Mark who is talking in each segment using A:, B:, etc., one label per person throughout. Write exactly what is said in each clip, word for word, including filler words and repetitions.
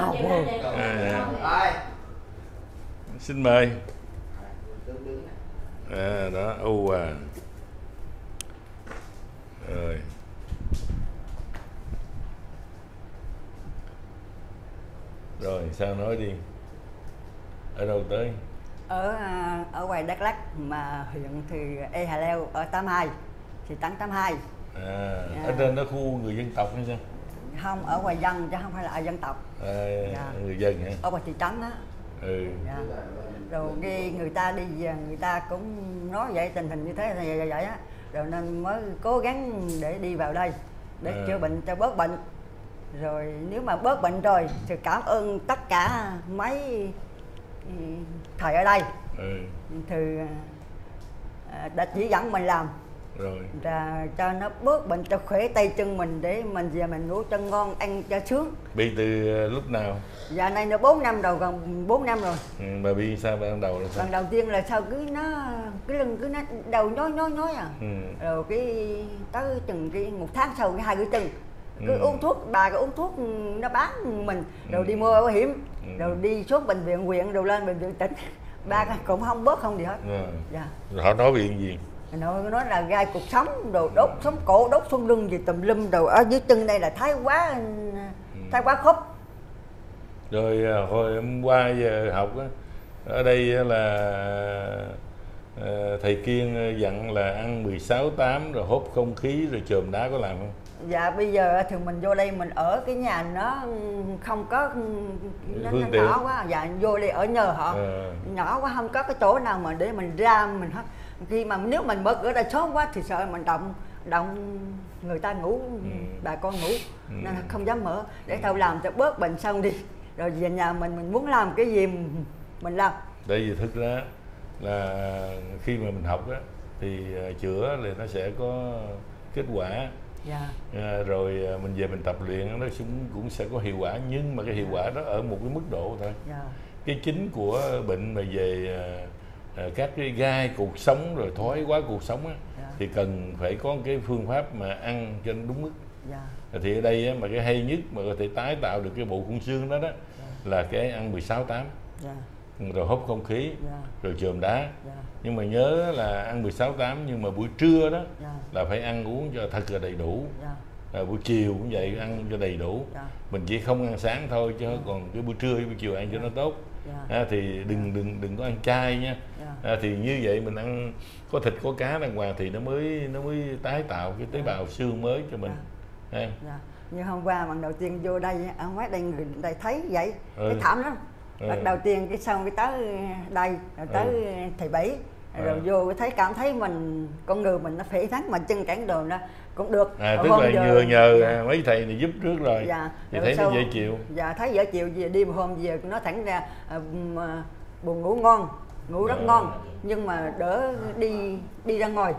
A: học.
B: À, xin mời. À, đó, ô à. Rồi. Rồi, sao nói đi. Ở đâu tới?
A: Ở ở ngoài Đắk Lắk mà huyện thì Ea Hà Leo ở tám hai, thị trấn tám hai.
B: À,
A: Dạ.
B: ở trên đó khu người dân tộc hay sao?
A: Không, ở ngoài dân chứ không phải là ở dân tộc.
B: À,
A: Dạ.
B: người dân hả?
A: Ở ngoài thị trấn á.
B: Ừ.
A: Dạ. Rồi đi người ta đi về người ta cũng nói vậy, tình hình như thế này vậy, vậy á, rồi nên mới cố gắng để đi vào đây để à. chữa bệnh cho bớt bệnh. Rồi nếu mà bớt bệnh rồi thì cảm ơn tất cả mấy thầy ở đây. Ừ. Thì đã chỉ dẫn mình làm rồi là cho nó bớt bệnh, cho khỏe tay chân mình để mình về mình ngủ cho ngon, ăn cho sướng.
B: Bị từ lúc nào?
A: Dạ nay nó bốn năm rồi, gần bốn năm rồi.
B: Ừ, mà bị sao ban đầu là sao?
A: Lần đầu tiên là sao cứ nó cái lưng cứ nó đầu nhói nhói nhói à. Ừ. Rồi cái tới chừng cái một tháng sau cái hai cái chân cứ ừ. uống thuốc, bà cứ uống thuốc nó bán mình, rồi ừ. đi mua bảo hiểm, ừ. rồi đi xuống bệnh viện huyện, rồi lên bệnh viện tỉnh, ba ừ. cũng không bớt không gì hết. Ừ. Dạ.
B: Rồi họ nói viện gì?
A: Nó nói là gai cuộc sống, đồ đốt sống cổ, đốt sống lưng gì tùm lum, đồ ở dưới chân đây là thái quá, ừ. thái quá khớp.
B: Rồi hồi hôm qua giờ học á, ở đây là thầy Kiên dặn là ăn mười sáu tám rồi hút không khí rồi chườm đá, có làm không?
A: Dạ bây giờ thì mình vô đây mình ở cái nhà nó không có nó, nó nhỏ quá, dạ vô đây ở nhờ họ à. Nhỏ quá, không có cái chỗ nào mà để mình ra mình hết. Khi mà nếu mình mở cửa ra sớm quá thì sợ mình động động người ta ngủ, ừ. bà con ngủ, ừ. nên không dám mở, để tao làm cho bớt bệnh xong đi, rồi về nhà mình mình muốn làm cái gì mình làm.
B: Tại vì thực ra là khi mà mình học á thì chữa thì nó sẽ có kết quả. Dạ. À, rồi mình về mình tập luyện nó cũng cũng sẽ có hiệu quả, nhưng mà cái hiệu quả đó ở một cái mức độ thôi. Dạ. Cái chính của bệnh mà về à, các cái gai cuộc sống rồi thói quá cuộc sống á, dạ. thì cần phải có cái phương pháp mà ăn cho nó đúng mức. Dạ. Thì ở đây á, mà cái hay nhất mà có thể tái tạo được cái bộ khung xương đó đó, dạ. là cái ăn mười sáu tám. Dạ. Rồi hút không khí, dạ. rồi chườm đá. Dạ. Nhưng mà nhớ là ăn mười sáu tám, nhưng mà buổi trưa đó, dạ. là phải ăn uống cho thật là đầy đủ. Dạ. À, buổi chiều cũng vậy, ăn cho đầy đủ. Dạ. Mình chỉ không ăn sáng thôi, chứ dạ. còn cái buổi trưa với buổi chiều ăn cho nó tốt. Dạ. À, thì đừng đừng đừng có ăn chay nha. Dạ. À, thì như vậy mình ăn có thịt có cá đàng hoàng thì nó mới nó mới tái tạo cái tế bào xương mới cho mình. Dạ. À.
A: Dạ. Như hôm qua lần đầu tiên vô đây ở ngoài đây người đây thấy vậy, ừ. thấy thảm lắm. Ừ. Lần đầu tiên cái xong cái tới đây rồi tới ừ. thầy Bảy rồi ừ. vô thấy cảm thấy mình con người mình nó phỉ thắng, mà chân cản đồ nó cũng được.
B: À, tức là giờ, nhờ nhờ dạ. mấy thầy này giúp trước rồi. Dạ. Thì rồi thấy sau, nó dễ chịu. Dạ thấy dễ chịu, về đi một hôm về nó thẳng ra à, buồn ngủ ngon, ngủ rất à. ngon, nhưng mà đỡ đi đi ra ngoài.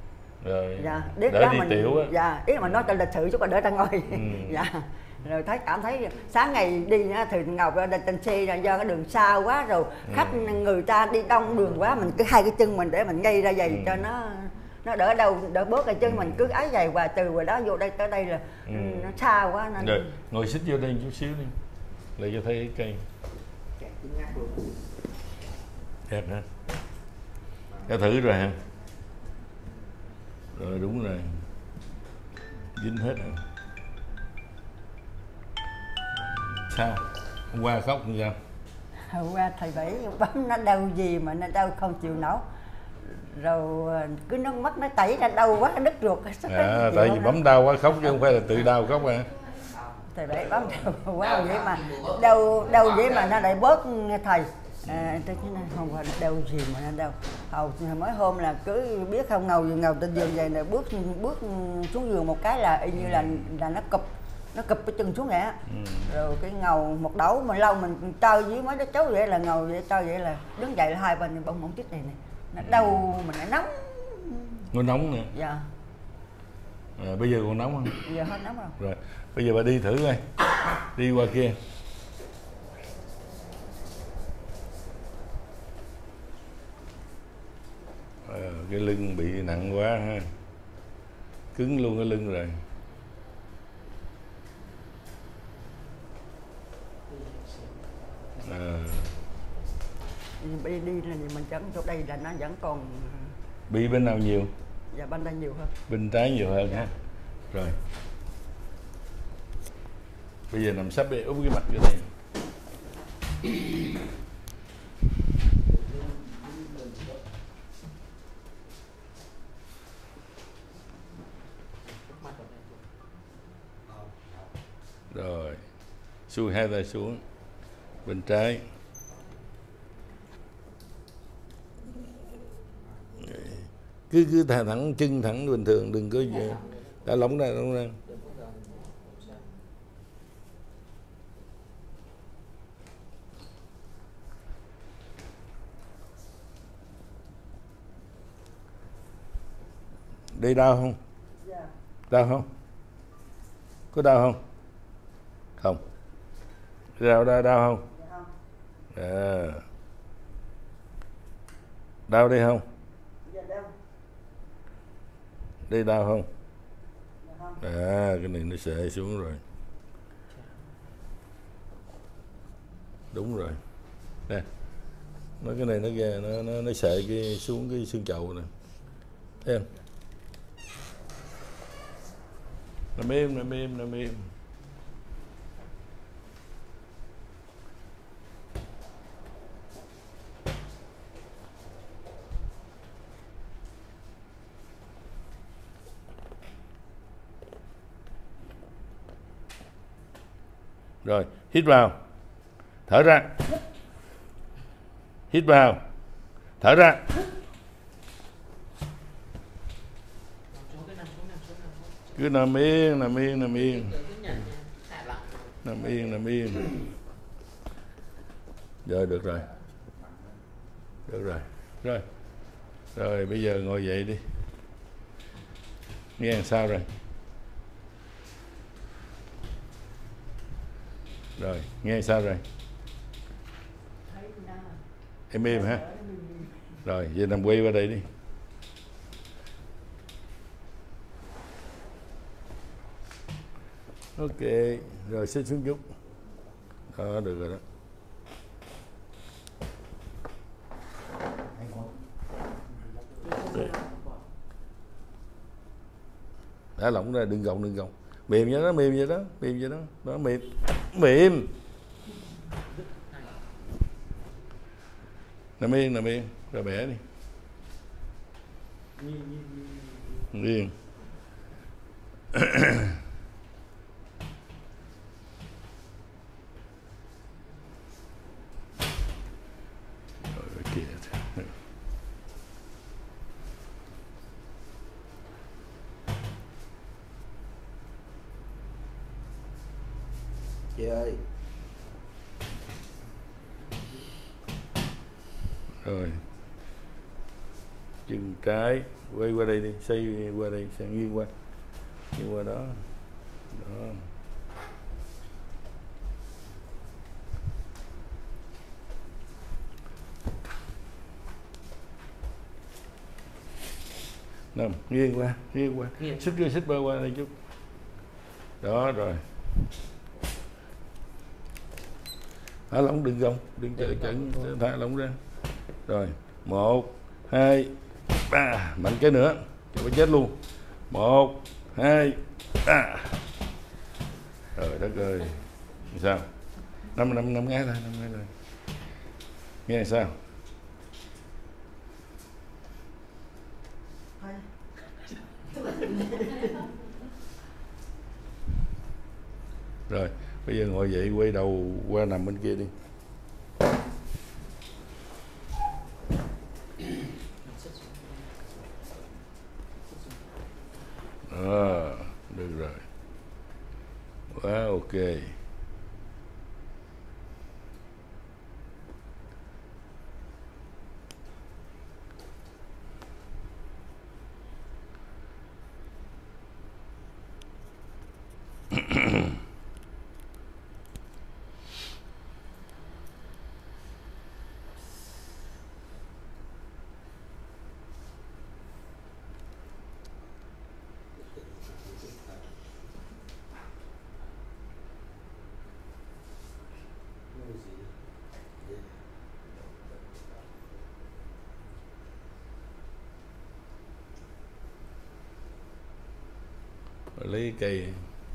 B: Rồi.
A: Dạ,
B: đỡ đi mình, tiểu á.
A: Dạ, ý mà nói cho lịch sự chứ còn đỡ ra ngoài. Ừ. Dạ. Rồi thấy cảm thấy sáng ngày đi thì ngọc ra trên xe là do cái đường xa quá, rồi khách ừ. người ta đi đông đường quá, mình cứ hai cái chân mình để mình ngay ra giày ừ. cho nó nó đỡ đâu đỡ bớt cái chân ừ. mình cứ ái giày và từ ngoài đó vô đây tới đây là ừ. nó xa quá nên
B: rồi ngồi xích vô đây chút xíu đi để cho thấy cây đẹp hả? Đã thử rồi hả? Rồi đúng rồi, dính hết rồi. Sao? Hôm qua khóc như sao?
A: Hôm qua thầy Bảy bấm nó đau gì mà nó đau không chịu nổi. Rồi cứ nước mắt nó tẩy ra đau quá, đứt ruột.
B: À, tại vì bấm đau quá khóc chứ không phải là tự đau khóc à.
A: Thầy Bảy bấm đau quá vậy mà đau đau vậy mà nó lại bớt thầy. À, tôi nói không phải đau gì mà nó đau. Hầu mới hôm là cứ biết không ngầu ngầu trên giường vậy này, bước bước xuống giường một cái là y như là là nó cụp nó cụp cái chân xuống vậy á. Ừ. Rồi cái ngầu một đấu mình lâu mình trao dưới mấy đứa cháu vậy là ngầu vậy, trao vậy là đứng dậy là hai bên bông bông chích này này nó đau mình nó nóng.
B: Nó nóng nè.
A: Dạ.
B: À, bây giờ còn nóng không?
A: Bây giờ hết nóng rồi.
B: Rồi bây giờ bà đi thử coi, đi qua kia. À, cái lưng bị nặng quá ha, cứng luôn cái lưng rồi. À.
A: Đi đi là mình chấn chỗ đây là nó vẫn còn.
B: Bị bên nào nhiều?
A: Dạ bên đây nhiều hơn.
B: Bên trái nhiều hơn. Dạ. Ha. Rồi. Bây giờ nằm sắp đi, úp cái mặt cái này. Rồi. Xuôi hai tay xuống. Bên trái. Cứ cứ thả thẳng chân thẳng bình thường, đừng có gì. Đã lỏng ra, lỏng ra. Đây đau không?
A: Dạ.
B: Đau không? Có đau không? Không. Đau đau đau không?
A: Dạ không.
B: À. Đau đây không?
A: Dạ đau.
B: Đây đau không?
A: Dạ không.
B: À, cái này nó sệ xuống rồi. Đúng rồi. Nè. Nó cái này nó ghê, nó nó nó sệ cái xuống cái xương chậu này. Thấy không? Nằm im, nằm im, nằm im. Rồi, hít vào. Thở ra. Hít vào. Thở ra. Cứ nằm yên, nằm yên, nằm yên. Nằm yên, nằm yên. Rồi, được rồi. Được rồi. Rồi. Rồi, bây giờ ngồi dậy đi. Nghe làm sao rồi? Rồi, nghe sao rồi? Em im hả? Rồi, giờ nằm quay qua đây đi. Ok, rồi xích xuống chút. Đó, được rồi đó. Đã lỏng ra, đừng gồng, đừng gồng. Mềm vậy đó, mềm vậy đó, mềm vậy đó. Đó, mềm. Mềm. Nằm yên, nằm yên. Rồi bẻ đi. Yên. Rồi kìa.
C: Chị ơi.
B: Rồi. Chân trái quay qua đây đi, xoay qua đây, xoay nghiêng qua. Nghiêng qua đó. Đó. Nằm nghiêng qua, nghiêng qua. Xích vô xích bơ qua đây chút. Đó rồi. Thả lỏng, đừng gồng, đừng chờ chẩn, thả lỏng ra. Rồi, một, hai, ba, mạnh cái nữa, cho nó chết luôn. Một, hai, ba. Trời đất ơi, sao? Năm năm năm ngay thôi, năm ngay thôi. Nghe sao? Rồi, bây giờ ngồi dậy quay đầu qua nằm bên kia đi. À, được rồi. Quá ok. lấy cây.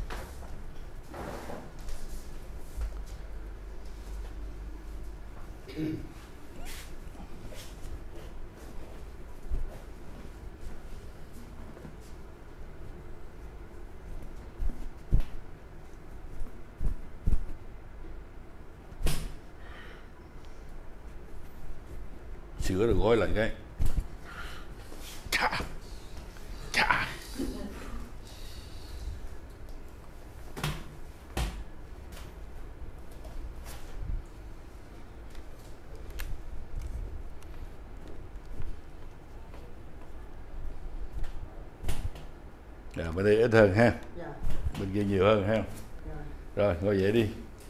B: Sữa rồi gói lại cái. Chà. Chà. Dạ, bên đây ít hơn ha. Dạ. Bên kia nhiều hơn ha. Dạ. Rồi, ngồi dậy đi.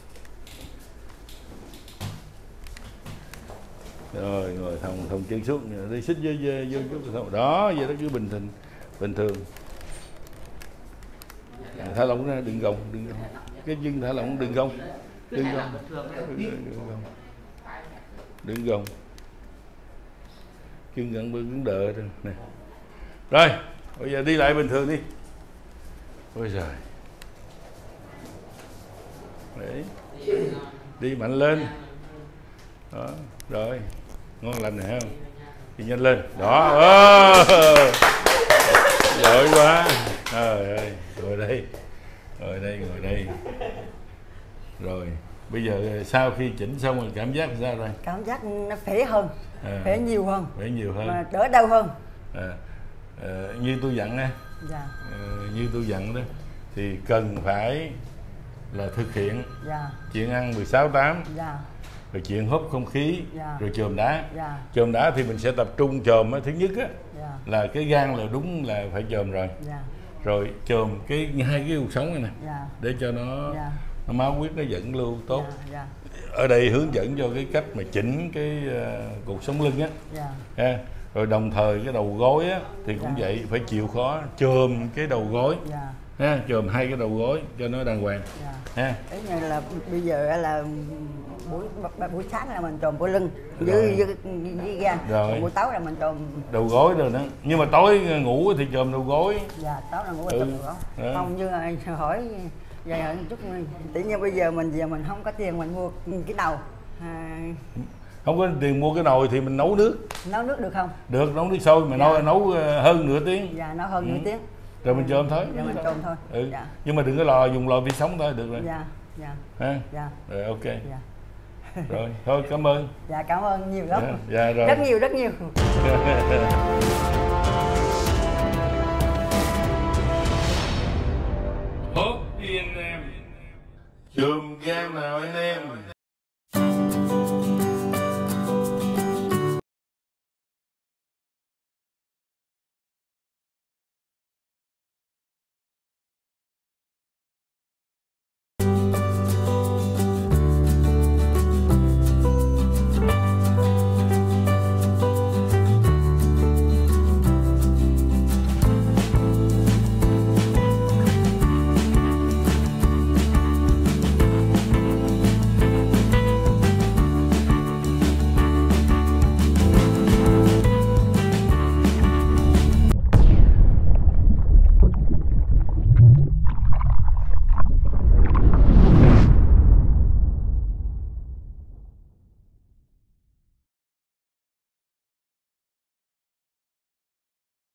B: Rồi, ngồi thòng thòng chân xuống, đi xích vô vô vô chút đó, vậy đó cứ bình thường, bình thường. Thả lỏng ra, đừng gồng, đừng gồng. Cái chân thả lỏng, đừng gồng, đừng gồng, đừng gồng, đừng gồng. Chân gần bưng cứng đờ rồi nè. Rồi, bây giờ đi lại bình thường đi. Ôi trời. Đấy. Đi mạnh lên. Đó, rồi. Ngon lành này không? Đi nhanh lên. Đó. Oh. Giỏi quá. Trời ơi, ngồi đây. Ngồi đây, ngồi đây. Rồi, bây giờ sau khi chỉnh xong rồi cảm giác sao rồi?
A: Cảm giác nó khỏe hơn. À, khỏe nhiều hơn.
B: Khỏe nhiều hơn.
A: Mà đỡ đau hơn.
B: À, à, như tôi dặn á. Dạ. À, như tôi dặn đó thì cần phải là thực hiện. Dạ. Chuyện ăn mười sáu tám. Dạ. Rồi chuyện hút không khí. Dạ. Rồi chườm đá. Dạ. Chườm đá thì mình sẽ tập trung chườm á, thứ nhất á. Dạ. Là cái gan là đúng là phải chườm rồi. Dạ. Rồi chườm cái hai cái cuộc sống này nè. Dạ. Để cho nó, dạ, nó máu huyết nó dẫn lưu tốt. Dạ. Dạ. Ở đây hướng dẫn cho cái cách mà chỉnh cái uh, cuộc sống lưng á. Dạ. Ha. Rồi đồng thời cái đầu gối á thì cũng, dạ, vậy, phải chịu khó chườm cái đầu gối. Dạ. Ha, chườm hai cái đầu gối cho nó đàng hoàng. Dạ. Ha.
A: Đấy như là bây giờ là buổi buổi sáng là mình chườm cái lưng với với, với gan. Rồi. Buổi tối là mình chườm
B: đầu gối rồi đó. Nhưng mà tối ngủ thì chườm đầu gối.
A: Dạ, tối là ngủ ừ. chườm đầu gối. Không như hỏi vậy hơn chút tự nhiên bây giờ mình giờ mình không có tiền mình mua cái đầu. À,
B: không có tiền mua cái nồi thì mình nấu nước.
A: Nấu nước được không? Được,
B: nấu nước sôi mà. Dạ. nấu nấu hơn nửa tiếng.
A: Dạ, nấu hơn ừ. nửa tiếng.
B: Rồi mình chôm thôi.
A: Dạ, mình chôm thôi.
B: Ừ. Dạ. Nhưng mà đừng có lò dùng lò vi sóng thôi được rồi.
A: Dạ, dạ.
B: Ha?
A: Dạ.
B: Rồi ok. Dạ. Rồi, thôi cảm ơn.
A: Dạ, cảm ơn nhiều lắm.
B: Dạ, dạ rồi.
A: Rất nhiều, rất nhiều.
B: Hốt đi anh em. Chùm gan nào anh em.